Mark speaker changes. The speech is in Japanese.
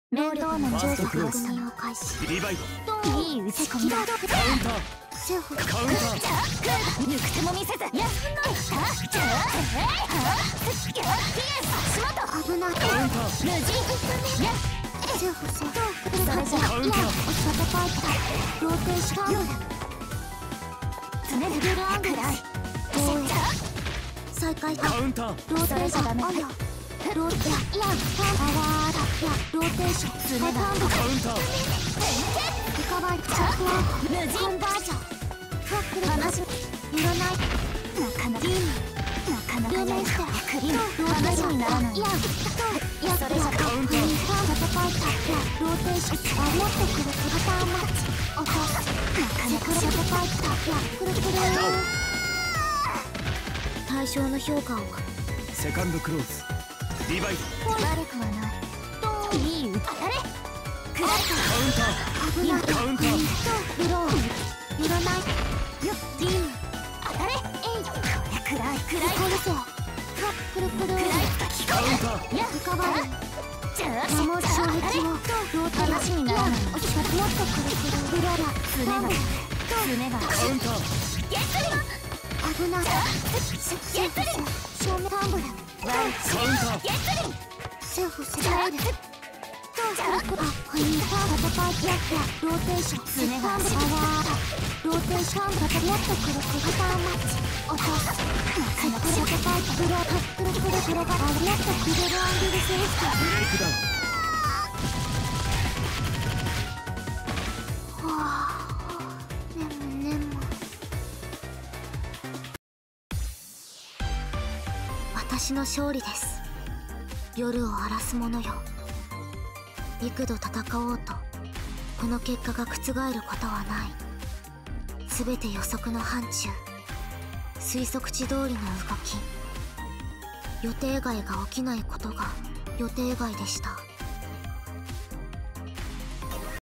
Speaker 1: 面倒な調査確認を開始。
Speaker 2: リバイド。
Speaker 1: いい打ち込みだ。
Speaker 2: カウンター。
Speaker 1: セーフ。
Speaker 2: カウンター。
Speaker 1: 抜く手も見せず。やっ危ない。
Speaker 2: カウンター。
Speaker 1: 無事。セーフセーフ。それじゃ
Speaker 2: カウンター。
Speaker 1: おし立てパイプ。ローテーション。常にビルアングル。再開。
Speaker 2: カウンター。
Speaker 1: ローテーション。ローテーション。ローテーション。
Speaker 2: カウンター。
Speaker 1: リカバリー。チャークワーク。コンバージョン。フックル。話いらない。なかなかやりして話にならない。いやそれじゃカウンター。ローテーション。持ってくるパターンマッチ。お父さん。なかなか戦いた。くるくる。対象の評価を。
Speaker 2: セカンドクローズ。リバイド。
Speaker 1: 悪くはない。いい当たれ。暗いか。
Speaker 2: カウンター。
Speaker 1: 危ない。
Speaker 2: カウンター。
Speaker 1: ブロー。いらない。よっ。ギーム。当たれ。えい。これ暗い。コルセオ。くるくる。
Speaker 2: カウンター。
Speaker 1: いや、浮かばる。じゃあ、守る衝撃を。話にならない。おしかもっとくるくる。ブローラ。常が。
Speaker 2: カウンター。
Speaker 1: ゲットリ。危ない。ゲットリ。正面タンブル。
Speaker 2: カウンター。
Speaker 1: ゲットリ。セーフセーフ。ローテーション。ローテーション。もっとくるくる。パターンマッチ。お父さん。ブロー。くるくる広がる。もっとくるるアングルセーフ。
Speaker 2: ブレイクダウン。
Speaker 1: 私の勝利です。夜を荒らす者よ。幾度戦おうとこの結果が覆ることはない。全て予測の範疇、推測値通りの動き。予定外が起きないことが予定外でした。